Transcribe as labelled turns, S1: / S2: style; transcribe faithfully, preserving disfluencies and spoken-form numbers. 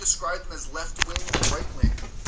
S1: describe them as left wing or right wing.